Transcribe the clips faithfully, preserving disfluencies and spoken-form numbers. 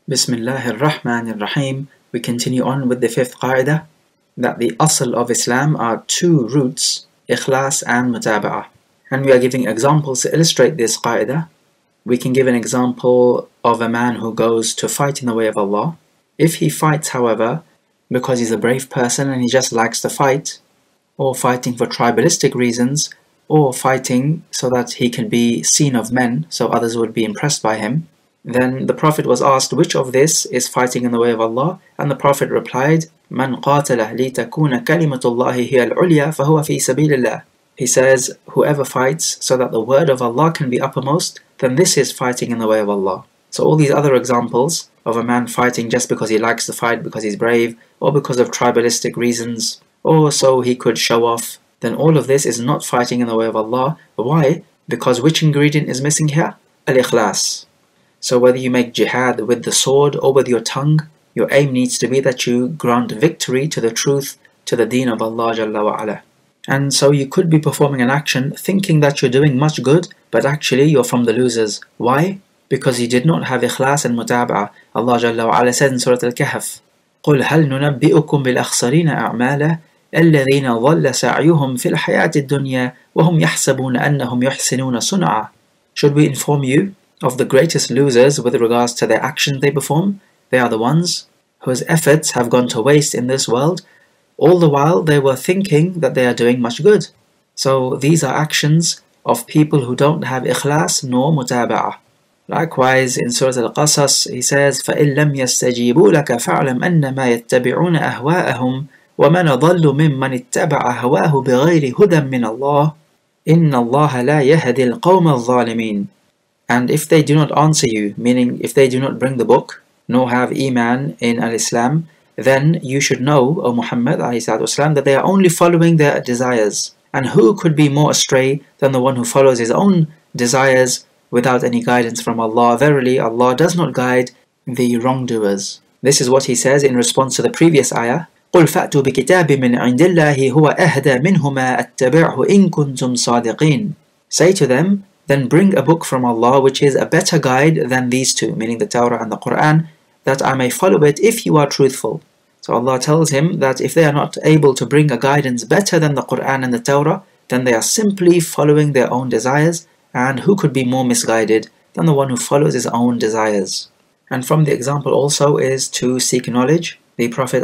Bismillahir Rahmanir Rahim. We continue on with the fifth qaida, that the asl of Islam are two roots, ikhlas and mutaba'ah. And we are giving examples to illustrate this qaida. We can give an example of a man who goes to fight in the way of Allah. If he fights, however, because he's a brave person and he just likes to fight, or fighting for tribalistic reasons, or fighting so that he can be seen of men, so others would be impressed by him, then the Prophet was asked which of this is fighting in the way of Allah, and the Prophet replied, "Man qatala li takuna kalimatullahi hiya al-ulya fahuwa fi sabilillah." He says, whoever fights so that the word of Allah can be uppermost, then this is fighting in the way of Allah. So all these other examples of a man fighting just because he likes to fight, because he's brave, or because of tribalistic reasons, or so he could show off, then all of this is not fighting in the way of Allah. Why? Because which ingredient is missing here? Al-ikhlas. So whether you make jihad with the sword or with your tongue, your aim needs to be that you grant victory to the truth, to the deen of Allah Jalla wa Ala. And so you could be performing an action thinking that you're doing much good, but actually you're from the losers. Why? Because you did not have ikhlas and mutaba'ah. Allah Jalla wa Ala said in Surah Al-Kahf, قُلْ هَلْ نُنَبِّئُكُمْ بِالْأَخْسَرِينَ أَعْمَالًا الَّذِينَ ضَلَّ سَعْيُهُمْ فِي الْحَيَاةِ الدُّنْيَا وَهُمْ يَحْسَبُونَ أَنَّهُمْ يُحْسِنُونَ صُنْعًا. Should we inform you of the greatest losers with regards to their actions they perform? They are the ones whose efforts have gone to waste in this world, all the while they were thinking that they are doing much good. So these are actions of people who don't have ikhlas nor mutaba'ah. Likewise, in Surah Al-Qasas, he says, فَإِن لَمْ يَسْتَجِيبُوا لَكَ فَاعْلَمْ أَنَّمَا يَتَّبِعُونَ أَهْوَاءَهُمْ وَمَنْ أَضَلُّ مِمَّنِ اتَّبَعَ هَوَاهُ بِغَيْرِ هُدًى مِّنَ اللَّهِ إِنَّ اللَّهَ لَا يَهْدِي الْقَوْمَ الظَّالِمِينَ. And if they do not answer you, meaning if they do not bring the book, nor have Iman in Al-Islam, then you should know, O Muhammad ﷺ, that they are only following their desires. And who could be more astray than the one who follows his own desires without any guidance from Allah? Verily, Allah does not guide the wrongdoers. This is what he says in response to the previous ayah. قُلْ فَأْتُوا بِكِتَابٍ مِّنْ عِنْدِ اللَّهِ هُوَ أَهْدَى مِنْهُمَا أَتَّبِعْهُ إِن كُنْتُمْ صَادِقِينَ. Say to them, then bring a book from Allah which is a better guide than these two, meaning the Torah and the Quran, that I may follow it if you are truthful. So Allah tells him that if they are not able to bring a guidance better than the Quran and the Torah, then they are simply following their own desires, and who could be more misguided than the one who follows his own desires? And from the example also is to seek knowledge. The Prophet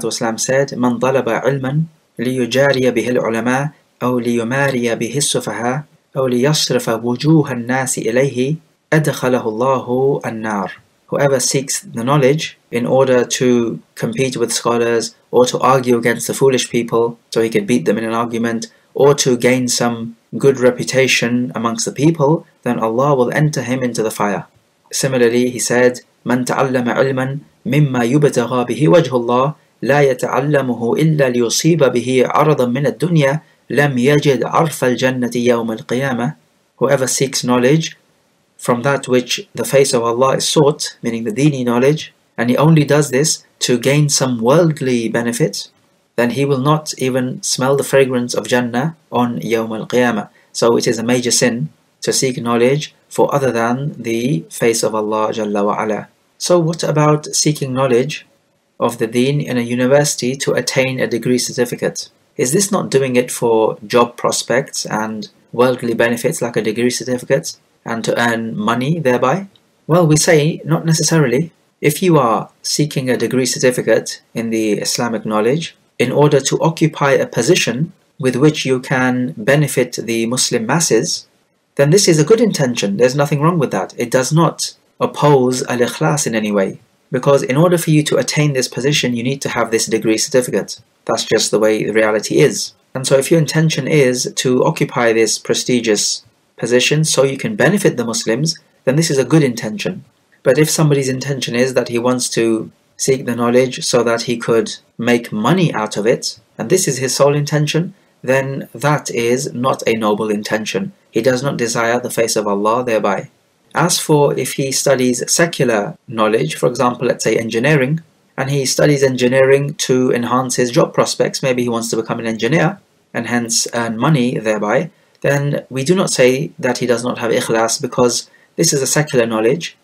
ﷺ said, مَنْ طَلَبَ عِلْمًا لِيُجَارِيَ بِهِ الْعُلَمَاءِ أَوْ لِيُمَارِيَ بِهِ السُّفَهَاءِ أو ليصرف وجوه الناس إليه أدخله الله النار. Whoever seeks the knowledge in order to compete with scholars or to argue against the foolish people so he can beat them in an argument, or to gain some good reputation amongst the people, then Allah will enter him into the fire. Similarly, he said, من تعلم علما مما يبتغى به وجه الله لا يتعلمه إلا ليصيب به عرضا من الدنيا لم يجد عرف الجنة يوم القيامة. Whoever seeks knowledge from that which the face of Allah is sought, meaning the dini knowledge, and he only does this to gain some worldly benefit, then he will not even smell the fragrance of Jannah on Yawm al-Qiyamah. So it is a major sin to seek knowledge for other than the face of Allah Jalla wa Ala. So what about seeking knowledge of the deen in a university to attain a degree certificate? Is this not doing it for job prospects and worldly benefits like a degree certificate, and to earn money thereby? Well, we say not necessarily. If you are seeking a degree certificate in the Islamic knowledge in order to occupy a position with which you can benefit the Muslim masses, then this is a good intention. There's nothing wrong with that. It does not oppose al-ikhlas in any way. Because in order for you to attain this position, you need to have this degree certificate. That's just the way the reality is. And so if your intention is to occupy this prestigious position so you can benefit the Muslims, then this is a good intention. But if somebody's intention is that he wants to seek the knowledge so that he could make money out of it, and this is his sole intention, then that is not a noble intention. He does not desire the face of Allah thereby. As for if he studies secular knowledge, for example, let's say engineering, and he studies engineering to enhance his job prospects, maybe he wants to become an engineer and hence earn money thereby, then we do not say that he does not have ikhlas, because this is a secular knowledge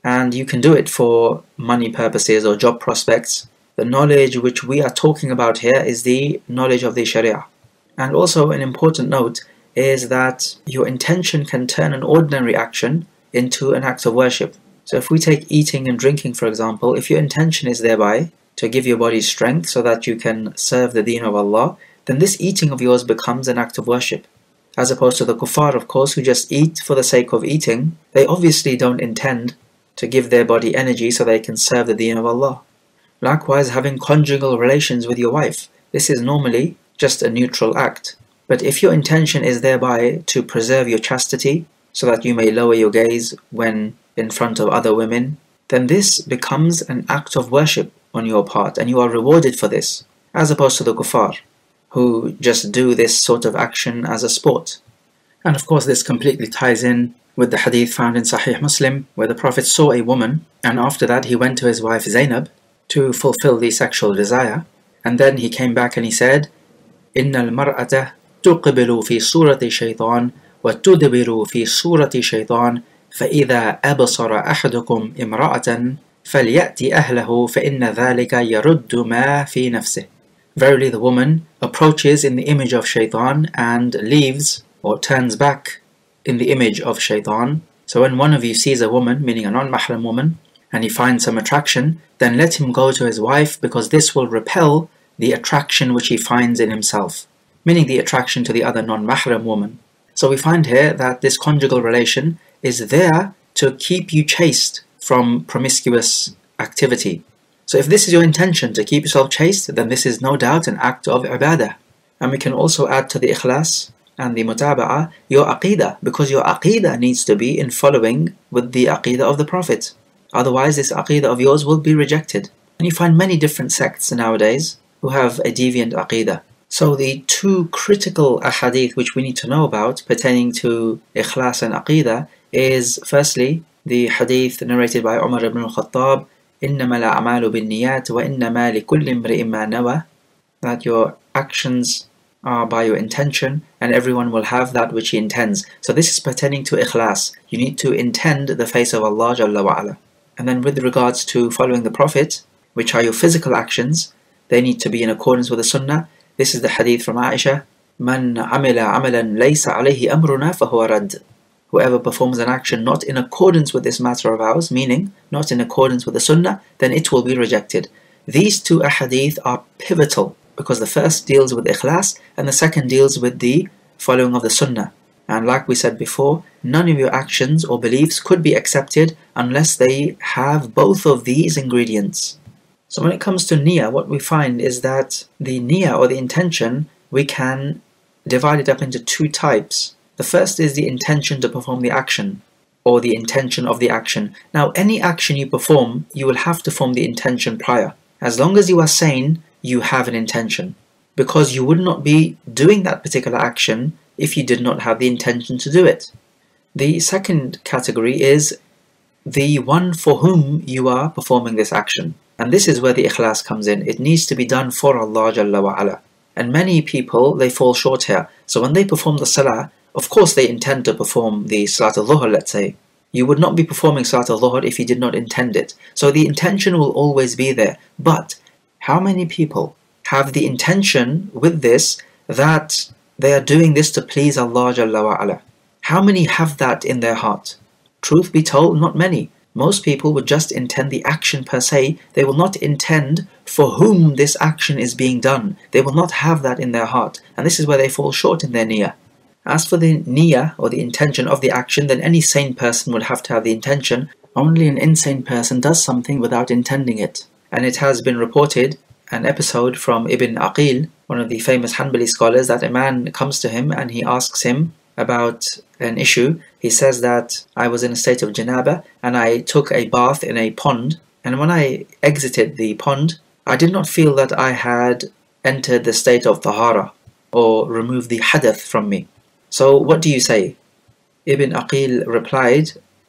and you can do it for money purposes or job prospects. The knowledge which we are talking about here is the knowledge of the Sharia. And also an important note is that your intention can turn an ordinary action into an act of worship. So if we take eating and drinking for example, if your intention is thereby to give your body strength so that you can serve the deen of Allah, then this eating of yours becomes an act of worship. As opposed to the kuffar, of course, who just eat for the sake of eating. They obviously don't intend to give their body energy so they can serve the deen of Allah. Likewise, having conjugal relations with your wife. This is normally just a neutral act. But if your intention is thereby to preserve your chastity, so that you may lower your gaze when in front of other women, then this becomes an act of worship on your part, and you are rewarded for this, as opposed to the kuffar, who just do this sort of action as a sport. And of course this completely ties in with the hadith found in Sahih Muslim, where the Prophet saw a woman, and after that he went to his wife Zainab to fulfill the sexual desire, and then he came back and he said, إِنَّ الْمَرْأَةَ تُقْبِلُ فِي صُورَةِ شَيْطَانٍ وَتُدْبِرُ فِي صُورَةِ شَيْطَانٍ فَإِذَا أَبْصَرَ أَحَدُكُمْ إِمْرَأَةً فَلْيَأْتِ أَهْلَهُ فَإِنَّ ذَلِكَ يَرُدُّ مَا فِي نَفْسِهِ. Verily the woman approaches in the image of shaitan and leaves or turns back in the image of shaitan. So when one of you sees a woman, meaning a non-mahram woman, and he finds some attraction, then let him go to his wife, because this will repel the attraction which he finds in himself, meaning the attraction to the other non-mahram woman. So we find here that this conjugal relation is there to keep you chaste from promiscuous activity. So if this is your intention to keep yourself chaste, then this is no doubt an act of ibadah. And we can also add to the ikhlas and the mutaba'ah your aqidah, because your aqidah needs to be in following with the aqidah of the Prophet. Otherwise this aqidah of yours will be rejected. And you find many different sects nowadays who have a deviant aqidah. So the two critical ahadith which we need to know about pertaining to ikhlas and aqidah is firstly the hadith narrated by Umar ibn al-Khattab, إِنَّمَا الْأَعْمَالُ بِالنِّيَّاتِ وَإِنَّمَا لِكُلِّ امْرِئٍ مَّا نَوَى, that your actions are by your intention and everyone will have that which he intends. So this is pertaining to ikhlas. You need to intend the face of Allah Jalla wa Ala. And then with regards to following the Prophet, which are your physical actions, they need to be in accordance with the Sunnah. This is the hadith from Aisha, مَنْ عَمِلَ عَمَلًا لَيْسَ عَلَيْهِ أَمْرُنَا فَهُوَ رَدٌّ. Whoever performs an action not in accordance with this matter of ours, meaning not in accordance with the Sunnah, then it will be rejected. These two ahadith are pivotal, because the first deals with ikhlas and the second deals with the following of the Sunnah. And like we said before, none of your actions or beliefs could be accepted unless they have both of these ingredients. So when it comes to niyyah, what we find is that the niyyah or the intention, we can divide it up into two types. The first is the intention to perform the action, or the intention of the action. Now any action you perform, you will have to form the intention prior. As long as you are sane, you have an intention, because you would not be doing that particular action if you did not have the intention to do it. The second category is the one for whom you are performing this action. And this is where the ikhlas comes in. It needs to be done for Allah Jalla wa Ala. And many people, they fall short here. So when they perform the salah, of course they intend to perform the salat al-dhuhr, let's say. You would not be performing salat al-dhuhr if you did not intend it. So the intention will always be there. But how many people have the intention with this that they are doing this to please Allah Jalla wa Ala? How many have that in their heart? Truth be told, not many. Most people would just intend the action per se. They will not intend for whom this action is being done. They will not have that in their heart. And this is where they fall short in their niyyah. As for the niyyah, or the intention of the action, then any sane person would have to have the intention. Only an insane person does something without intending it. And it has been reported, an episode from Ibn Aqil, one of the famous Hanbali scholars, that a man comes to him and he asks him about an issue. He says that I was in a state of janaba and I took a bath in a pond, and when I exited the pond, I did not feel that I had entered the state of tahara or removed the hadath from me. So what do you say? Ibn Aqil replied,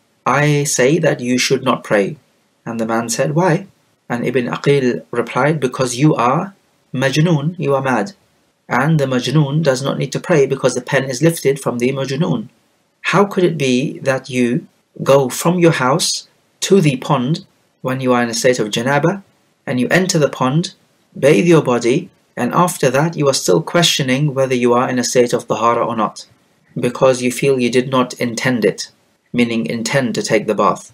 I say that you should not pray. And the man said, why? And Ibn Aqil replied, because you are majnoon, you are mad. And the majnoon does not need to pray because the pen is lifted from the majnoon. How could it be that you go from your house to the pond when you are in a state of janaba, and you enter the pond, bathe your body, and after that you are still questioning whether you are in a state of tahara or not, because you feel you did not intend it, meaning intend to take the bath.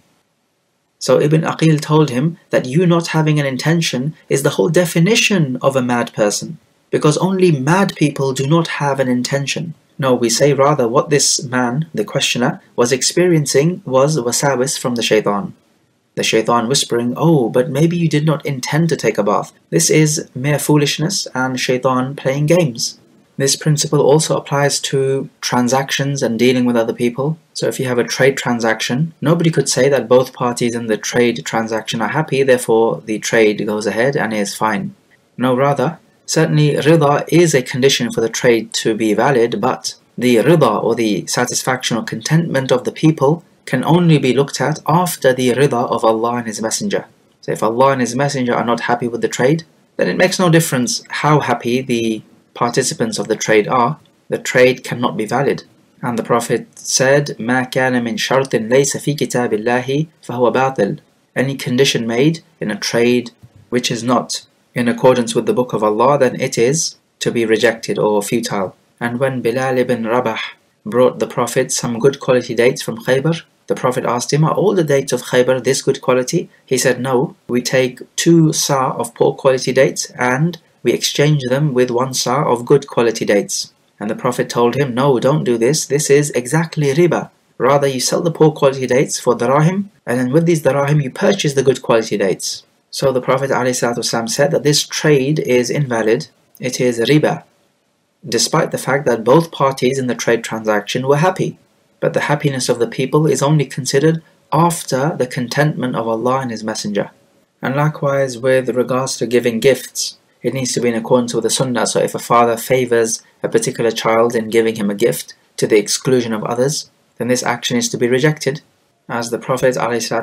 So Ibn Aqil told him that you not having an intention is the whole definition of a mad person, because only mad people do not have an intention. No, we say rather what this man, the questioner, was experiencing was wasawis from the shaitan. The shaitan whispering, oh, but maybe you did not intend to take a bath. This is mere foolishness and shaitan playing games. This principle also applies to transactions and dealing with other people. So if you have a trade transaction, nobody could say that both parties in the trade transaction are happy, therefore the trade goes ahead and is fine. No, rather, certainly rida is a condition for the trade to be valid, but the rida or the satisfaction or contentment of the people can only be looked at after the rida of Allah and His Messenger. So if Allah and His Messenger are not happy with the trade, then it makes no difference how happy the participants of the trade are, the trade cannot be valid. And the Prophet said, مَا كَانَ مِنْ شَرْطٍ لَيْسَ فِي كِتَابِ اللَّهِ فَهُوَ بَاطِلٌ. Any condition made in a trade which is not in accordance with the Book of Allah, then it is to be rejected or futile. And when Bilal ibn Rabah brought the Prophet some good quality dates from Khaybar, the Prophet asked him, are all the dates of Khaybar this good quality? He said, no, we take two sa of poor quality dates and we exchange them with one sa of good quality dates. And the Prophet told him, no, don't do this, this is exactly riba. Rather you sell the poor quality dates for darahim, and then with these darahim you purchase the good quality dates. So the Prophet ﷺ said that this trade is invalid, it is riba, despite the fact that both parties in the trade transaction were happy. But the happiness of the people is only considered after the contentment of Allah and His Messenger. And likewise with regards to giving gifts, it needs to be in accordance with the sunnah. So if a father favors a particular child in giving him a gift to the exclusion of others, then this action is to be rejected. As the Prophet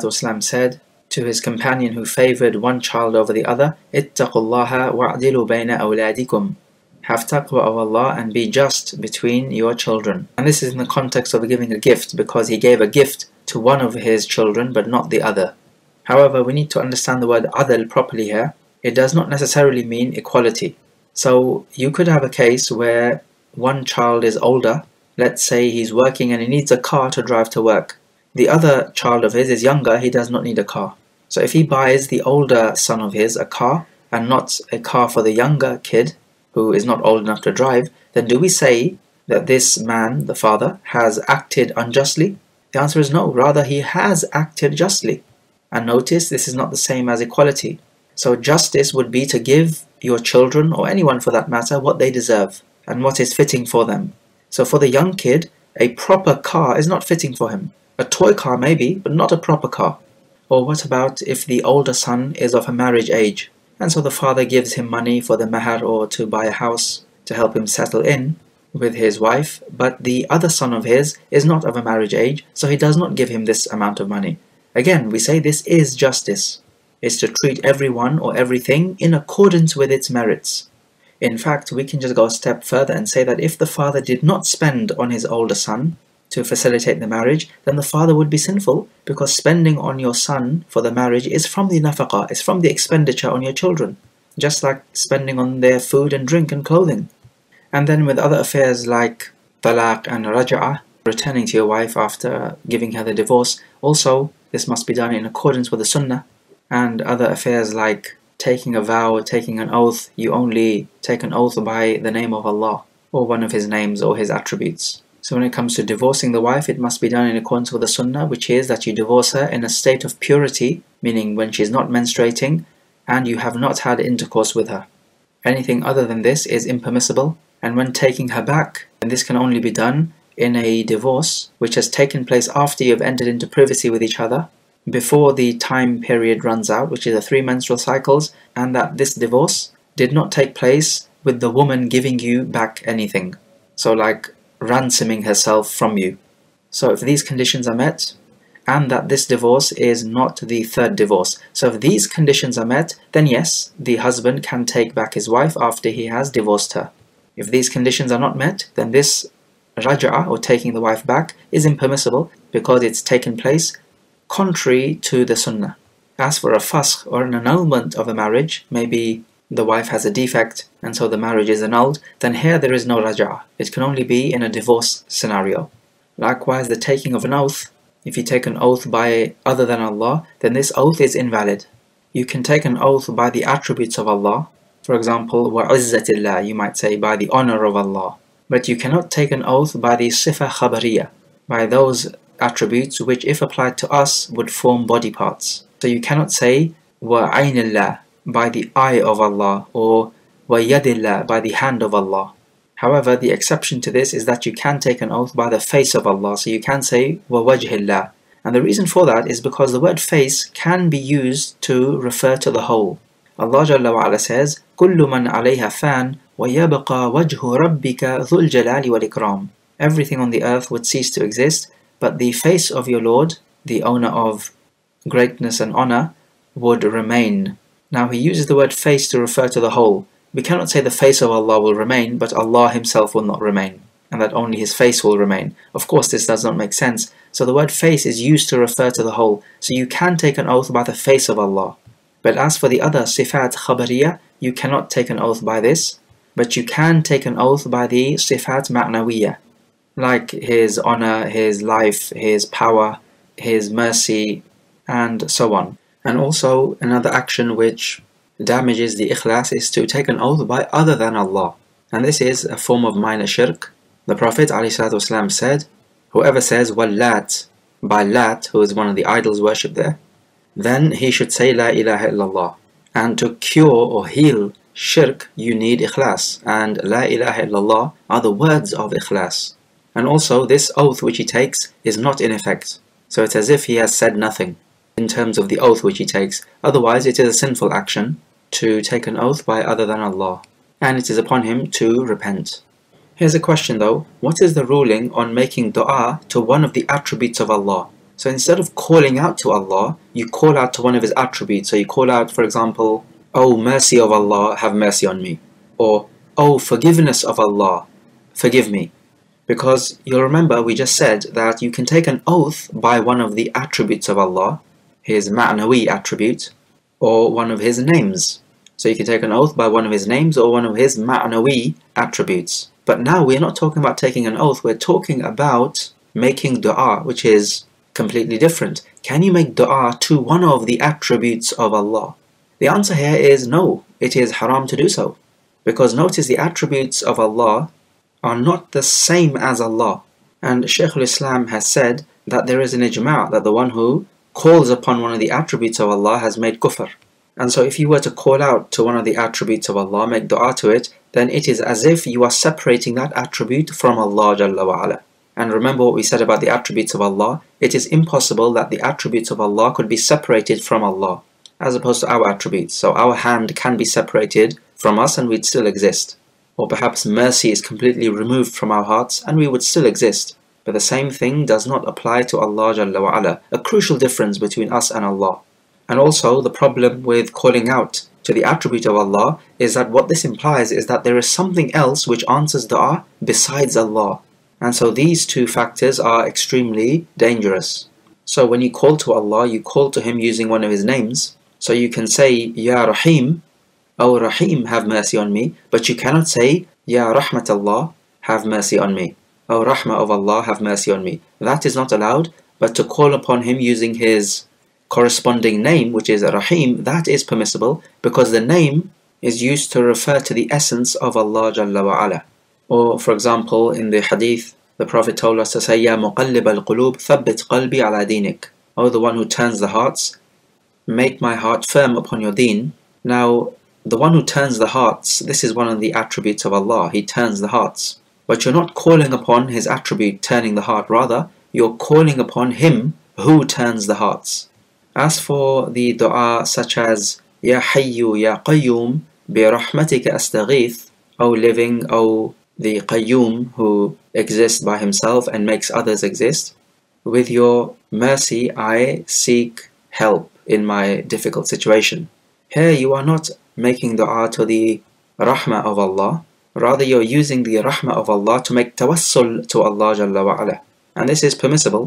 ﷺ said to his companion who favored one child over the other, اتَّقُوا اللَّهَ وَاعْدِلُوا بَيْنَ أَوْلَادِكُمْ. Have taqwa of Allah and be just between your children. And this is in the context of giving a gift, because he gave a gift to one of his children but not the other. However, we need to understand the word adl properly here. It does not necessarily mean equality. So you could have a case where one child is older, let's say he's working and he needs a car to drive to work. The other child of his is younger, he does not need a car. So if he buys the older son of his a car and not a car for the younger kid who is not old enough to drive, then do we say that this man, the father, has acted unjustly? The answer is no, rather he has acted justly. And notice this is not the same as equality. So justice would be to give your children, or anyone for that matter, what they deserve and what is fitting for them. So for the young kid, a proper car is not fitting for him. A toy car maybe, but not a proper car. Or what about if the older son is of a marriage age, and so the father gives him money for the mahar or to buy a house to help him settle in with his wife, but the other son of his is not of a marriage age, so he does not give him this amount of money. Again, we say this is justice. Is to treat everyone or everything in accordance with its merits. In fact, we can just go a step further and say that if the father did not spend on his older son to facilitate the marriage, then the father would be sinful, because spending on your son for the marriage is from the nafaqah, is from the expenditure on your children, just like spending on their food and drink and clothing. And then with other affairs like talaq and raja'ah, returning to your wife after giving her the divorce, also this must be done in accordance with the sunnah. And other affairs like taking a vow, taking an oath, you only take an oath by the name of Allah, or one of His names or His attributes. So when it comes to divorcing the wife, it must be done in accordance with the sunnah, which is that you divorce her in a state of purity, meaning when she's not menstruating and you have not had intercourse with her. Anything other than this is impermissible, and when taking her back, then this can only be done in a divorce which has taken place after you have entered into privacy with each other, before the time period runs out, which is the three menstrual cycles, and that this divorce did not take place with the woman giving you back anything. So like ransoming herself from you. So if these conditions are met, and that this divorce is not the third divorce. So if these conditions are met, then yes, the husband can take back his wife after he has divorced her. If these conditions are not met, then this raja'ah, or taking the wife back, is impermissible, because it's taken place contrary to the sunnah. As for a fasq or an annulment of a marriage, maybe the wife has a defect and so the marriage is annulled, then here there is no raj'ah. It can only be in a divorce scenario. Likewise, the taking of an oath, if you take an oath by other than Allah, then this oath is invalid. You can take an oath by the attributes of Allah. For example, وَعِزَّةِ اللَّهِ, you might say by the honor of Allah. But you cannot take an oath by the sifa khabariyah, by those attributes which if applied to us would form body parts. So you cannot say وَعَيْنِ اللَّهِ, by the eye of Allah, or وَيَدِ اللَّهِ, by the hand of Allah. However, the exception to this is that you can take an oath by the face of Allah. So you can say وَوَجْهِ اللَّهِ. And the reason for that is because the word face can be used to refer to the whole. Allah Jalla wa Ala says, كُلُّ مَنْ عَلَيْهَا فَانٍ وَيَبْقَى وَجْهُ رَبِّكَ ذُو الْجَلَالِ وَالْإِكْرَامِ. Everything on the earth would cease to exist, but the face of your Lord, the owner of greatness and honor, would remain. Now he uses the word face to refer to the whole. We cannot say the face of Allah will remain, but Allah himself will not remain, and that only his face will remain. Of course, this does not make sense. So the word face is used to refer to the whole. So you can take an oath by the face of Allah. But as for the other sifat khabariyah, you cannot take an oath by this, but you can take an oath by the sifat ma'nawiyah, like his honor, his life, his power, his mercy, and so on. And also another action which damages the ikhlas is to take an oath by other than Allah. And this is a form of minor shirk. The Prophet ﷺ said, whoever says Wallat by Lat, who is one of the idols worshipped there, then he should say La ilaha illallah. And to cure or heal shirk, you need ikhlas. And La ilaha illallah are the words of ikhlas. And also this oath which he takes is not in effect. So it's as if he has said nothing in terms of the oath which he takes. Otherwise it is a sinful action to take an oath by other than Allah, and it is upon him to repent. Here's a question though, what is the ruling on making dua to one of the attributes of Allah? So instead of calling out to Allah, you call out to one of his attributes. So you call out, for example, Oh mercy of Allah, have mercy on me. Or, Oh forgiveness of Allah, forgive me. Because you'll remember we just said that you can take an oath by one of the attributes of Allah, his ma'nawi attribute, or one of his names. So you can take an oath by one of his names or one of his ma'nawi attributes. But now we're not talking about taking an oath, we're talking about making dua, which is completely different. Can you make dua to one of the attributes of Allah? The answer here is no, it is haram to do so. Because notice the attributes of Allah are not the same as Allah. And Shaykh al-Islam has said that there is an ijma' that the one who calls upon one of the attributes of Allah has made kufr. And so if you were to call out to one of the attributes of Allah, make dua to it, then it is as if you are separating that attribute from Allah Jalla wa Ala. And remember what we said about the attributes of Allah, it is impossible that the attributes of Allah could be separated from Allah, as opposed to our attributes. So our hand can be separated from us and we'd still exist. Or perhaps mercy is completely removed from our hearts and we would still exist. But the same thing does not apply to Allah Jalla wa Ala, a crucial difference between us and Allah. And also the problem with calling out to the attribute of Allah is that what this implies is that there is something else which answers dua besides Allah. And so these two factors are extremely dangerous. So when you call to Allah, you call to Him using one of His names. So you can say, Ya Rahim, O Rahim, have mercy on me, but you cannot say, Ya Rahmat Allah, have mercy on me. O Rahmah of Allah, have mercy on me. That is not allowed, but to call upon Him using His corresponding name, which is Rahim, that is permissible, because the name is used to refer to the essence of Allah Jalla wa Ala. Or for example, in the hadith, the Prophet told us to say, Ya Muqallib al-Qulub, thabbit qalbi ala dinik. O the one who turns the hearts, make my heart firm upon your deen. Now, the one who turns the hearts, this is one of the attributes of Allah, He turns the hearts. But you're not calling upon His attribute turning the heart, rather, you're calling upon Him who turns the hearts. As for the dua such as Ya Hayyu Ya Qayyum bi rahmatika astaghith, O living, O the Qayyum who exists by Himself and makes others exist, with your mercy I seek help in my difficult situation. Here you are not making dua to the rahmah of Allah, rather you're using the rahmah of Allah to make tawassul to Allah Jalla wa Ala. And this is permissible,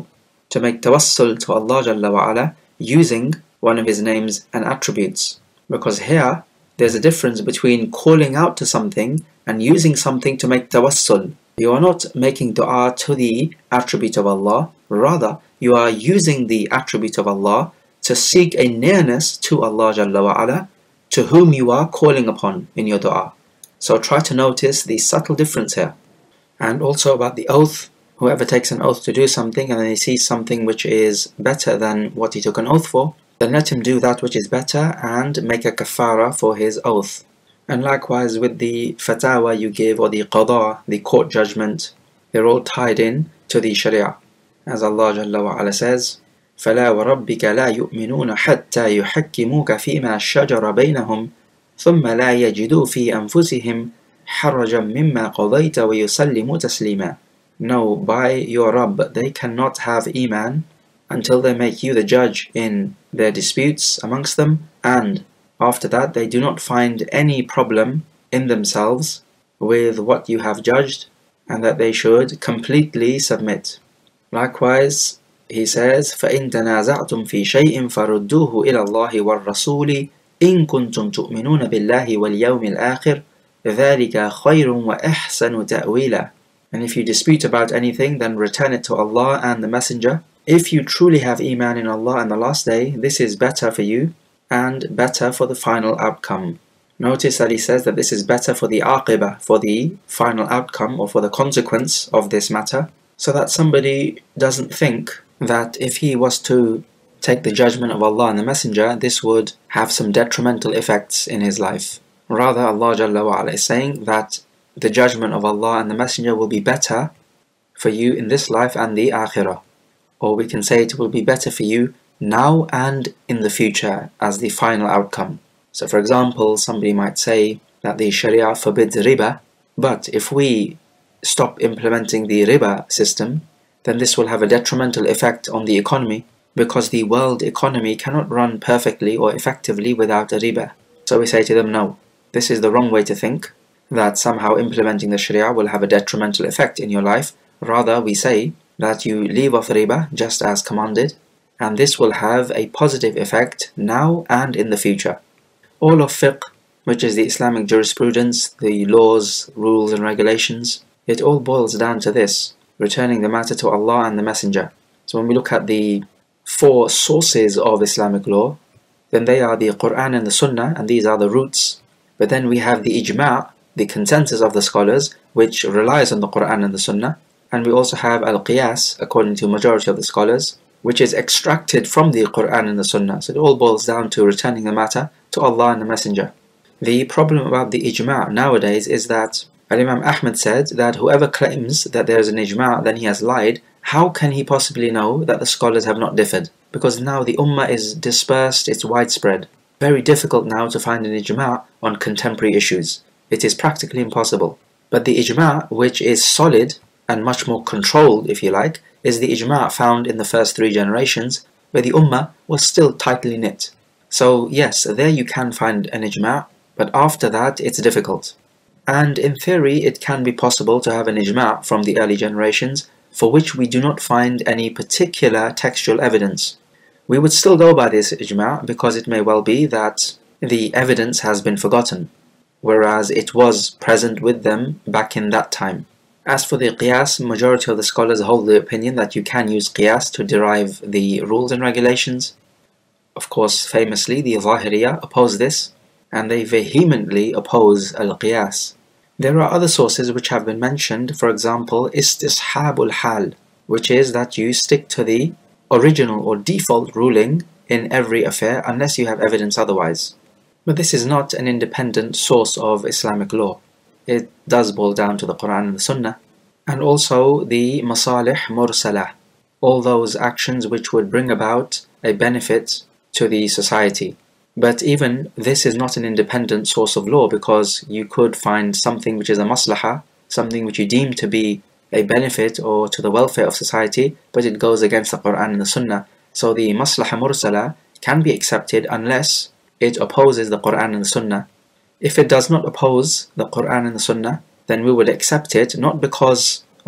to make tawassul to Allah Jalla wa Ala using one of His names and attributes. Because here, there's a difference between calling out to something and using something to make tawassul. You are not making dua to the attribute of Allah, rather you are using the attribute of Allah to seek a nearness to Allah Jalla wa Ala, to whom you are calling upon in your dua. So try to notice the subtle difference here. And also about the oath, whoever takes an oath to do something and then he sees something which is better than what he took an oath for, then let him do that which is better and make a kafara for his oath. And likewise with the fatwa you give, or the qada, the court judgment, they're all tied in to the sharia. As Allah Jalla wa Ala says, فَلَا وَرَبِّكَ لَا يُؤْمِنُونَ حَتَّى يُحَكِّمُوكَ فِيمَا شَجَرَ بَيْنَهُمْ ثُمَّ لَا يَجِدُوا فِي أَنفُسِهِمْ حَرَجًا مِمَّا قَضَيْتَ وَيُسَلِّمُوا تَسْلِيمًا. No, by your Rabb, they cannot have iman until they make you the judge in their disputes amongst them, and after that they do not find any problem in themselves with what you have judged, and that they should completely submit. Likewise, he says, فَإِن تَنَازَعْتُمْ فِي شَيْءٍ فَرُدُّوهُ إِلَى اللَّهِ وَالرَّسُولِ إِن كُنتُمْ تُؤْمِنُونَ بِاللَّهِ وَالْيَوْمِ الْآخِرِ ذَلِكَ خَيْرٌ وَأَحْسَنُ تَأْوِيلًا. And if you dispute about anything, then return it to Allah and the Messenger. If you truly have iman in Allah and the last day, this is better for you and better for the final outcome. Notice that he says that this is better for the aqibah, for the final outcome or for the consequence of this matter, so that somebody doesn't think that if he was to take the judgment of Allah and the Messenger, this would have some detrimental effects in his life. Rather, Allah Jalla wa Ala is saying that the judgment of Allah and the Messenger will be better for you in this life and the akhirah. Or we can say it will be better for you now and in the future as the final outcome. So for example, somebody might say that the Sharia forbids riba, but if we stop implementing the riba system, then this will have a detrimental effect on the economy, because the world economy cannot run perfectly or effectively without a riba. So we say to them, no, this is the wrong way to think, that somehow implementing the Sharia will have a detrimental effect in your life. Rather, we say that you leave off riba just as commanded, and this will have a positive effect now and in the future. All of fiqh, which is the Islamic jurisprudence, the laws, rules and regulations, it all boils down to this, returning the matter to Allah and the Messenger. So when we look at the four sources of Islamic law, then they are the Quran and the Sunnah, and these are the roots. But then we have the ijma', the consensus of the scholars, which relies on the Quran and the Sunnah. And we also have al-qiyas, according to majority of the scholars, which is extracted from the Quran and the Sunnah. So it all boils down to returning the matter to Allah and the Messenger. The problem about the ijma' nowadays is that Imam Ahmad said that whoever claims that there is an ijma', then he has lied. How can he possibly know that the scholars have not differed? Because now the ummah is dispersed, it's widespread. Very difficult now to find an ijma' on contemporary issues. It is practically impossible. But the ijma', which is solid and much more controlled, if you like, is the ijma' found in the first three generations, where the ummah was still tightly knit. So yes, there you can find an ijma', but after that it's difficult. And in theory it can be possible to have an ijma' from the early generations, for which we do not find any particular textual evidence. We would still go by this ijma' because it may well be that the evidence has been forgotten, whereas it was present with them back in that time. As for the qiyas, majority of the scholars hold the opinion that you can use qiyas to derive the rules and regulations. Of course, famously, the Zahiriyah oppose this, and they vehemently oppose al-qiyas. There are other sources which have been mentioned, for example, istishabul hal, which is that you stick to the original or default ruling in every affair unless you have evidence otherwise. But this is not an independent source of Islamic law. It does boil down to the Quran and the Sunnah, and also the masalih mursalah, all those actions which would bring about a benefit to the society. But even this is not an independent source of law, because you could find something which is a maslahah, something which you deem to be a benefit or to the welfare of society, but it goes against the Quran and the Sunnah. So the maslahah mursalah can be accepted unless it opposes the Quran and the Sunnah. If it does not oppose the Quran and the Sunnah, then we would accept it, not because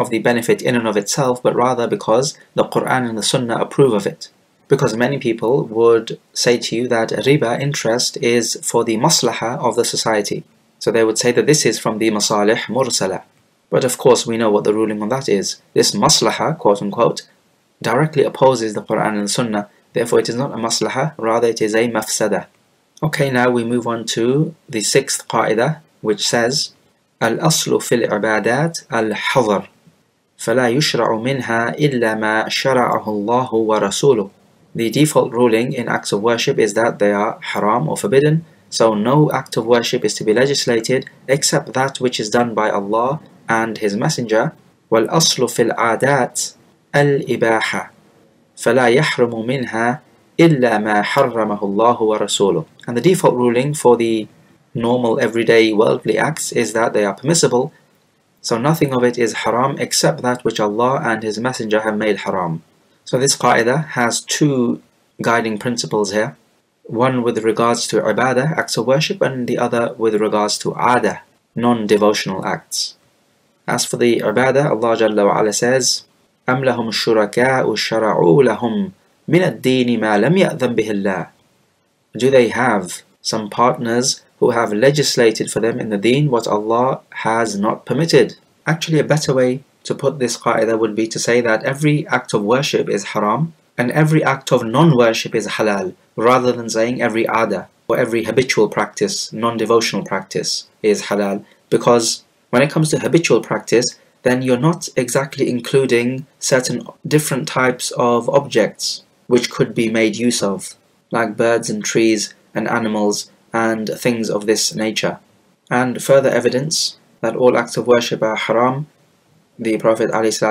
of the benefit in and of itself, but rather because the Quran and the Sunnah approve of it. Because many people would say to you that riba, interest, is for the maslahah of the society. So they would say that this is from the masalih mursala. But of course we know what the ruling on that is. This maslahah, quote unquote, directly opposes the Quran and the Sunnah. Therefore it is not a maslahah, rather it is a mafsada. Okay, now we move on to the sixth qa'idah, which says الأصل في العبادات الحظر فلا يشرع منها إلا ما شرعه الله ورسوله. The default ruling in acts of worship is that they are haram or forbidden, so no act of worship is to be legislated except that which is done by Allah and His Messenger. والأصل في العادات الإباحة فلا يحرم منها إلا ما حرمه الله ورسوله. And the default ruling for the normal everyday worldly acts is that they are permissible, so nothing of it is haram except that which Allah and His Messenger have made haram. So this qa'idah has two guiding principles here, one with regards to ibadah, acts of worship, and the other with regards to adah, non-devotional acts. As for the ibadah, Allah Jalla wa Ala says, أَمْ لَهُمْ شُرَكَاءُ شَرَعُوا لَهُمْ مِنَ الدِّينِ مَا لَمْ يَأْذَنْ بِهِ اللَّهُ. Do they have some partners who have legislated for them in the deen what Allah has not permitted? Actually, a better way to put this qa'idah would be to say that every act of worship is haram and every act of non-worship is halal, rather than saying every adah or every habitual practice, non-devotional practice is halal. Because when it comes to habitual practice, then you're not exactly including certain different types of objects which could be made use of, like birds and trees and animals and things of this nature. And further evidence that all acts of worship are haram, the Prophet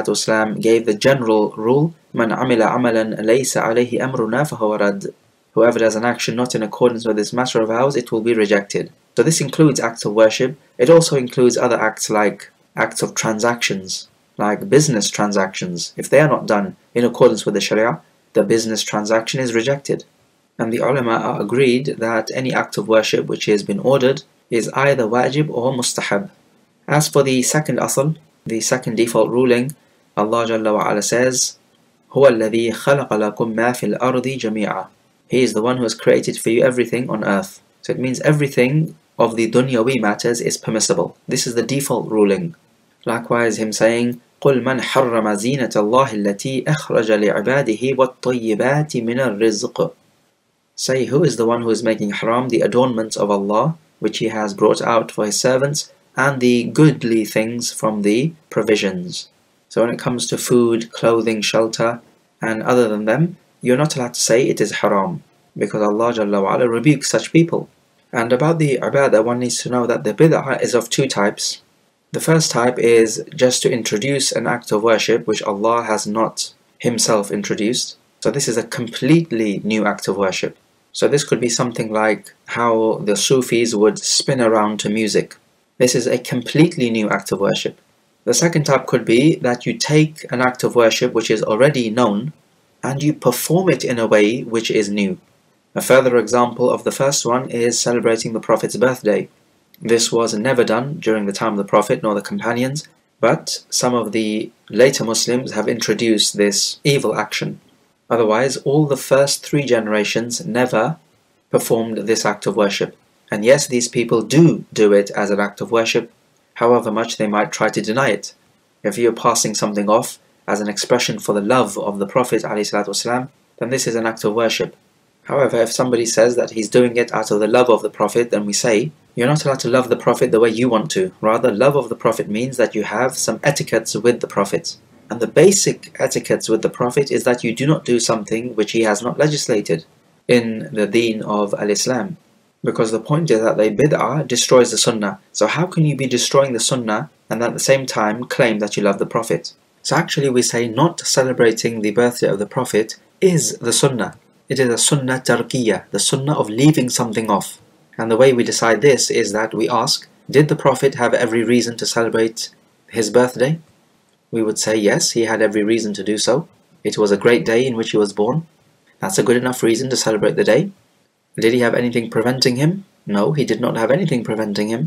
ﷺ gave the general rule, مَنْ عَمِلَ عَمَلًا لَيْسَ عَلَيْهِ أَمْرُنَا فَهُوَ رَدٌّ. Whoever does an action not in accordance with this matter of ours, it will be rejected. So this includes acts of worship. It also includes other acts like acts of transactions, like business transactions. If they are not done in accordance with the Sharia, the business transaction is rejected. And the ulama are agreed that any act of worship which has been ordered is either wajib or mustahab. As for the second asl, the second default ruling, Allah Jalla wa Ala says, هُوَ الَّذِي خَلَقَ لَكُم مَا فِي الْأَرْضِ جَمِيعًا. He is the one who has created for you everything on earth. So it means everything of the dunyawi matters is permissible. This is the default ruling. Likewise, him saying, قُلْ مَنْ حَرَّمَ زِينَةَ اللَّهِ الَّتِي أَخْرَجَ لِعِبَادِهِ وَالطَّيِّبَاتِ مِنَ الرِّزْقِ. Say, who is the one who is making haram the adornments of Allah, which He has brought out for His servants, and the goodly things from the provisions. So when it comes to food, clothing, shelter, and other than them, you're not allowed to say it is haram, because Allah Jalla wa Ala rebukes such people. And about the ibadah, one needs to know that the bid'ah is of two types. The first type is just to introduce an act of worship which Allah has not Himself introduced. So this is a completely new act of worship. So this could be something like how the Sufis would spin around to music. This is a completely new act of worship. The second type could be that you take an act of worship which is already known and you perform it in a way which is new. A further example of the first one is celebrating the Prophet's birthday. This was never done during the time of the Prophet nor the companions, but some of the later Muslims have introduced this evil action. Otherwise, all the first three generations never performed this act of worship. And yes, these people do do it as an act of worship, however much they might try to deny it. If you're passing something off as an expression for the love of the Prophet ﷺ, then this is an act of worship. However, if somebody says that he's doing it out of the love of the Prophet, then we say, you're not allowed to love the Prophet the way you want to. Rather, love of the Prophet means that you have some etiquettes with the Prophet. And the basic etiquettes with the Prophet is that you do not do something which he has not legislated in the deen of al-Islam. Because the point is that the bid'ah destroys the sunnah. So how can you be destroying the sunnah and at the same time claim that you love the Prophet? So actually we say not celebrating the birthday of the Prophet is the sunnah. It is a sunnah tarkiyah, the sunnah of leaving something off. And the way we decide this is that we ask, did the Prophet have every reason to celebrate his birthday? We would say yes, he had every reason to do so. It was a great day in which he was born. That's a good enough reason to celebrate the day. Did he have anything preventing him? No, he did not have anything preventing him.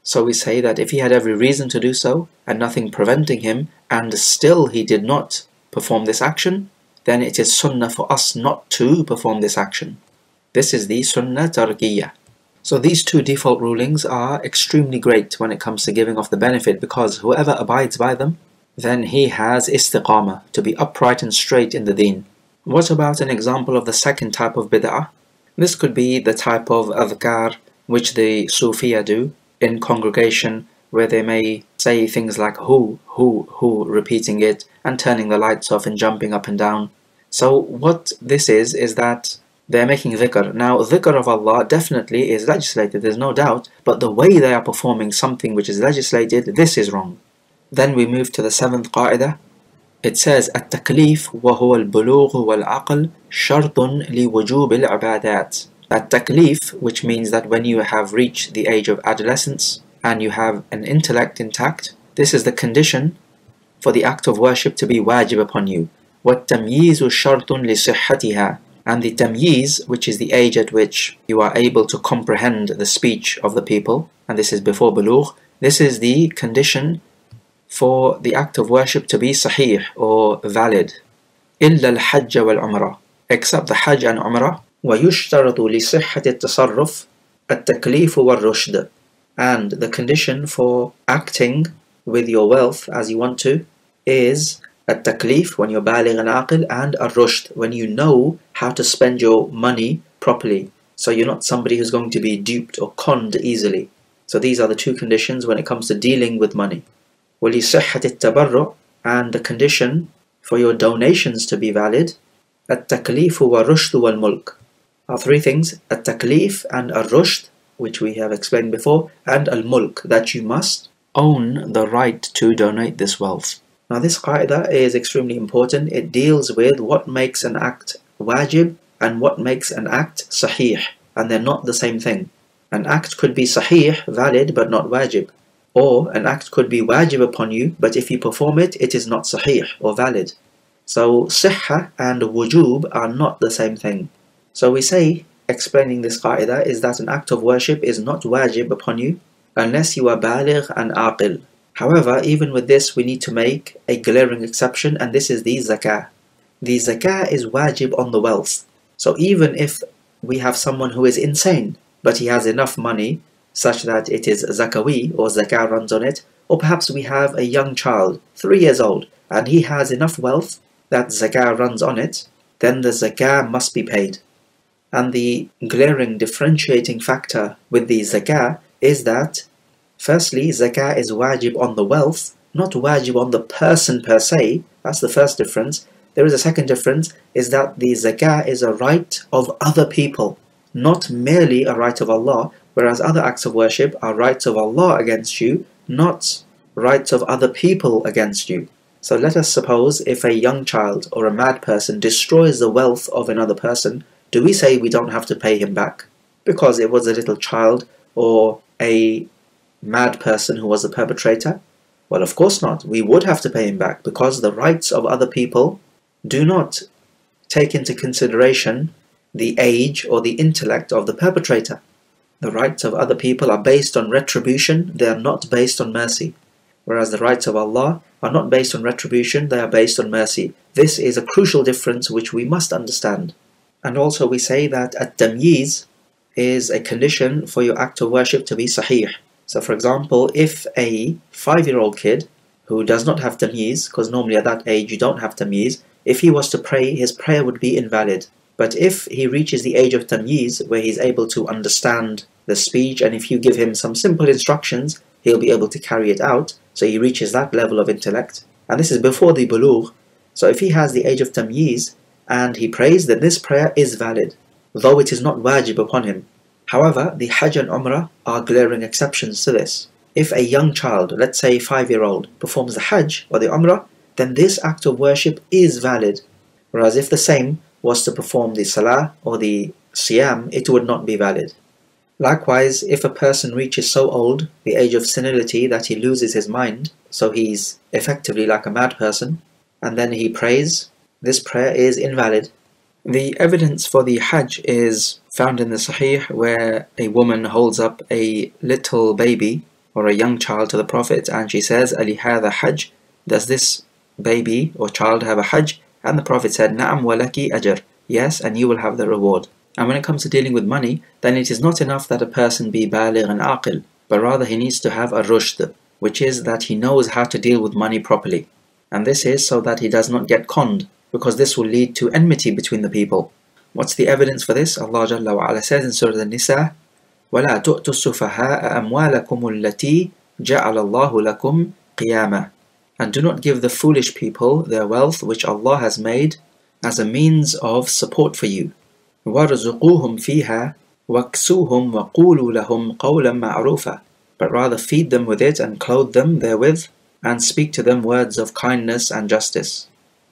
So we say that if he had every reason to do so, and nothing preventing him, and still he did not perform this action, then it is sunnah for us not to perform this action. This is the sunnah tarkiyah. So these two default rulings are extremely great when it comes to giving off the benefit, because whoever abides by them, then he has istiqamah, to be upright and straight in the deen. What about an example of the second type of bid'ah? This could be the type of adhkar which the Sufiya do in congregation, where they may say things like hu, hu, hu, repeating it and turning the lights off and jumping up and down. So what this is, is that they're making dhikr. Now dhikr of Allah definitely is legislated, there's no doubt, but the way they are performing something which is legislated, this is wrong. Then we move to the seventh qa'idah. It says التكليف وهو البلوغ والعقل شرط لوجوب العبادات. At-taklif, which means that when you have reached the age of adolescence and you have an intellect intact, this is the condition for the act of worship to be wajib upon you. وَالتَّمْيِيزُ شَرْطٌ لِصِحَّتِهَا. And the tamyiz, which is the age at which you are able to comprehend the speech of the people, and this is before bulugh, this is the condition for the act of worship to be sahih or valid. إِلَّا الْحَجَّ وَالْعُمْرَةِ. Except the hajj and umrah. وَيُشْتَرَطُ لِصِحَّةِ التَّصَرُّفِ التَّكْلِيفُ وَالرُّشْدِ. And the condition for acting with your wealth as you want to is at-taklif, when you're baligh and aqil, and ar-rushd, when you know how to spend your money properly. So you're not somebody who's going to be duped or conned easily. So these are the two conditions when it comes to dealing with money. وَلِصِحَّةِ التَّبَرُّعِ. And the condition for your donations to be valid, at-taklif wa-rushd wal-mulk. Are three things: at-taklif and ar-rushd, which we have explained before, and al-mulk, that you must own the right to donate this wealth. Now this qa'idah is extremely important. It deals with what makes an act wajib and what makes an act sahih, and they're not the same thing. An act could be sahih, valid, but not wajib. Or an act could be wajib upon you, but if you perform it, it is not sahih or valid. So sihha and wujub are not the same thing. So we say, explaining this qa'idah, is that an act of worship is not wajib upon you unless you are baligh and aqil. However, even with this, we need to make a glaring exception, and this is the zakah. The zakah is wajib on the wealth. So even if we have someone who is insane, but he has enough money such that it is zakawi or zakah runs on it, or perhaps we have a young child, three years old, and he has enough wealth that zakah runs on it, then the zakah must be paid. And the glaring differentiating factor with the zakah is that, firstly, zakah is wajib on the wealth, not wajib on the person per se. That's the first difference. There is a second difference, is that the zakah is a right of other people, not merely a right of Allah, whereas other acts of worship are rights of Allah against you, not rights of other people against you. So let us suppose if a young child or a mad person destroys the wealth of another person, do we say we don't have to pay him back because it was a little child or a mad person who was the perpetrator? Well, of course not. We would have to pay him back because the rights of other people do not take into consideration the age or the intellect of the perpetrator. The rights of other people are based on retribution, they are not based on mercy. Whereas the rights of Allah are not based on retribution, they are based on mercy. This is a crucial difference which we must understand. And also we say that at-tamyiz is a condition for your act of worship to be sahih. So for example, if a five-year-old kid who does not have tamyiz, because normally at that age you don't have tamyiz, if he was to pray, his prayer would be invalid. But if he reaches the age of tamyiz, where he's able to understand the speech, and if you give him some simple instructions, he'll be able to carry it out, so he reaches that level of intellect. And this is before the bulugh. So if he has the age of tamyiz, and he prays, then this prayer is valid, though it is not wajib upon him. However, the hajj and umrah are glaring exceptions to this. If a young child, let's say five-year-old, performs the hajj or the umrah, then this act of worship is valid. Whereas if the same was to perform the salah or the siyam, it would not be valid. Likewise, if a person reaches so old, the age of senility, that he loses his mind, so he's effectively like a mad person, and then he prays, this prayer is invalid. The evidence for the hajj is found in the Sahih, where a woman holds up a little baby or a young child to the Prophet and she says, Ali hadha hajj, does this baby or child have a hajj? And the Prophet said, Na'am walaki ajr, yes, and you will have the reward. And when it comes to dealing with money, then it is not enough that a person be baligh and aqil, but rather he needs to have a rushd, which is that he knows how to deal with money properly. And this is so that he does not get conned, because this will lead to enmity between the people. What's the evidence for this? Allah Jalla wa Ala says in Surah An-Nisa, وَلَا تُؤْتُوا السُّفَهَاءَ أَمْوَالَكُمُ الَّتِي جَعَلَ اللَّهُ لَكُمْ قِيَامًا. And do not give the foolish people their wealth which Allah has made as a means of support for you. وَارْزُقُوهُمْ فِيهَا وَاكْسُوهُمْ وَقُولُوا لَهُمْ قَوْلًا مَعْرُوفًا. But rather feed them with it and clothe them therewith, and speak to them words of kindness and justice.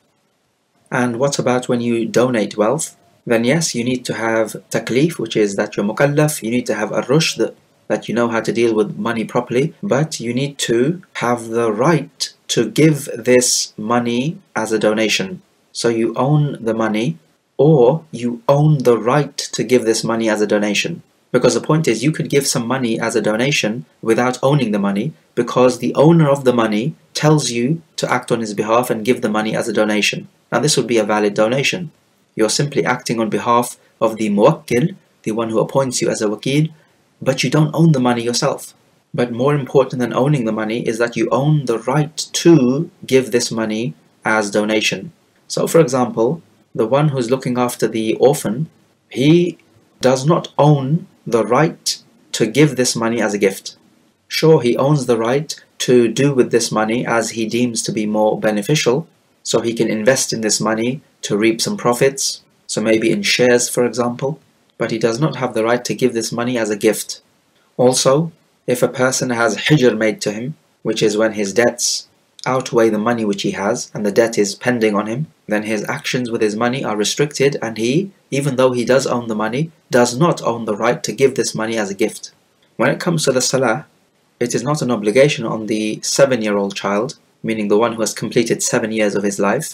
And what about when you donate wealth? Then yes, you need to have taklif, which is that you're mukallaf, you need to have a rushd, that you know how to deal with money properly, but you need to have the right to give this money as a donation. So you own the money, or you own the right to give this money as a donation. Because the point is, you could give some money as a donation without owning the money, because the owner of the money tells you to act on his behalf and give the money as a donation. Now this would be a valid donation. You're simply acting on behalf of the muwakkil, the one who appoints you as a wakil, but you don't own the money yourself. But more important than owning the money is that you own the right to give this money as donation. So for example, the one who's looking after the orphan, he does not own the right to give this money as a gift. Sure, he owns the right to do with this money as he deems to be more beneficial, so he can invest in this money to reap some profits, so maybe in shares for example, but he does not have the right to give this money as a gift. Also, if a person has hijr made to him, which is when his debts outweigh the money which he has and the debt is pending on him, then his actions with his money are restricted, and he, even though he does own the money, does not own the right to give this money as a gift. When it comes to the salah, it is not an obligation on the seven-year-old child, meaning the one who has completed seven years of his life,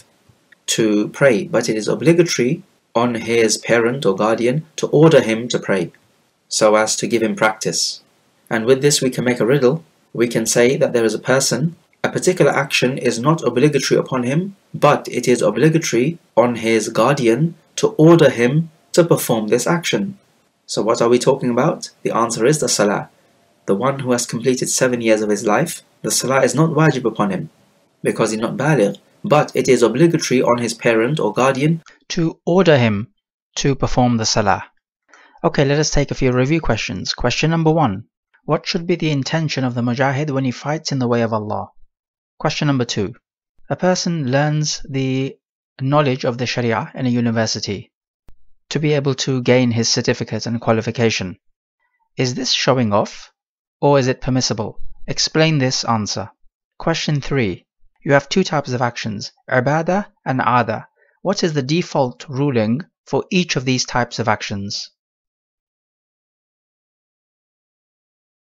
to pray, but it is obligatory on his parent or guardian to order him to pray, so as to give him practice. And with this we can make a riddle. We can say that there is a person, a particular action is not obligatory upon him, but it is obligatory on his guardian to order him to perform this action. So what are we talking about? The answer is the salah. The one who has completed seven years of his life, the salah is not wajib upon him, because he's not baligh, but it is obligatory on his parent or guardian to order him to perform the salah. Okay, let us take a few review questions. Question number one. What should be the intention of the mujahid when he fights in the way of Allah? Question number two. A person learns the knowledge of the Sharia in a university to be able to gain his certificate and qualification. Is this showing off, or is it permissible? Explain this answer. Question three. You have two types of actions, ibadah and aada. What is the default ruling for each of these types of actions?